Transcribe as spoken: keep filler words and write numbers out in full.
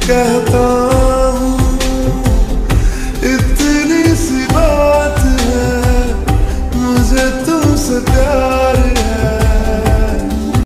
कहता हूँ इतनी सी बात है, मुझे तुमसे प्यार